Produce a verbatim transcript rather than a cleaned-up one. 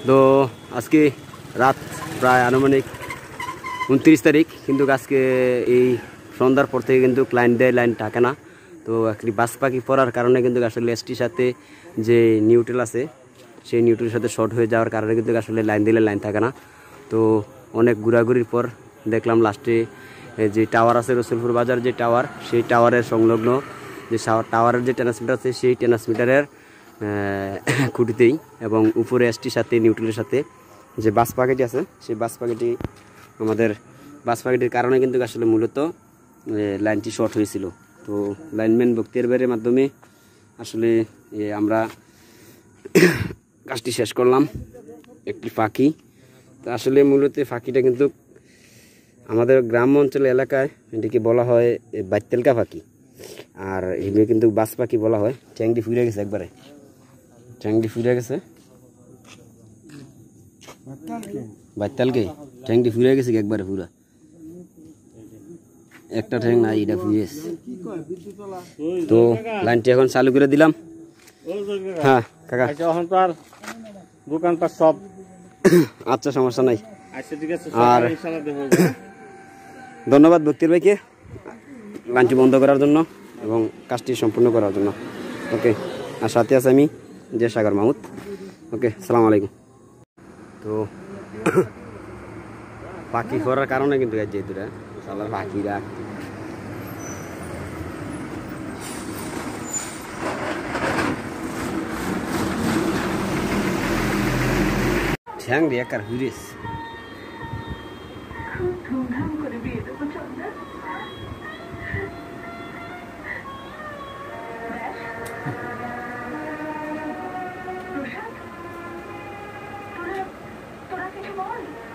তো আজকে রাত প্রায় আনুমানিক উনত্রিশ তারিখ, কিন্তু আজকে এই সন্ধ্যার পর থেকে কিন্তু লাইন দেয়, লাইন থাকে না। তো একটি বাস পাখি পড়ার কারণে কিন্তু আসলে এসটির সাথে যে নিউট্রাল আছে সেই নিউট্রালের সাথে শর্ট হয়ে যাওয়ার কারণে কিন্তু আসলে লাইন দিলে লাইন থাকে না। তো অনেক ঘোরাঘুরির পর দেখলাম লাস্টে যে টাওয়ার আছে, রসুলপুর বাজার যে টাওয়ার, সেই টাওয়ারের সংলগ্ন যে টাওয়ারের যে ট্রান্সমিটার আছে সেই ট্রান্সমিটারের খুঁটিতেই এবং উপরে এসটির সাথে নিউট্রালের সাথে যে বাস পাখিটি আছে সেই বাস পাখিটি আমাদের বাস পাখিটির কারণে কিন্তু আসলে মূলত লাইনটি শর্ট হয়েছিল। তো লাইনম্যান বক্তিয়ার মাধ্যমে আসলে আমরা কাজটি শেষ করলাম। একটি পাখি, তো আসলে মূলত পাখিটা কিন্তু আমাদের গ্রাম অঞ্চল এলাকায় এটিকে বলা হয় বাইতেলকা পাখি, আর এগুলো কিন্তু বাস পাখি বলা হয়। ট্যাংটি ফুরে গেছে, একবারে ট্যাংটি ফুরে গেছে, বাইতালকে ট্যাংটি ফুরে গেছে একবারে পুরা, একটা ট্যাং নাই, এটা ফুরে। তো লাইনটি এখন চালু করে দিলাম। হ্যাঁ কাকা, এখন তো আর দোকানপাট সব আচ্ছা, সমস্যা নাই। আর ধন্যবাদ বক্তির ভাইকে লাইনটি বন্ধ করার জন্য এবং কাজটি সম্পূর্ণ করার জন্য। ওকে, আর সাথে আছে আমি জে সাগর মাহমুদ। ওকে, আসসালামু আলাইকুম। তো পাখি করার কারণে কিন্তু যেহেতুরা সবার পাখিরা ঠ্যাং দিয়ে একার হুইরেস তোরা কিছু বল।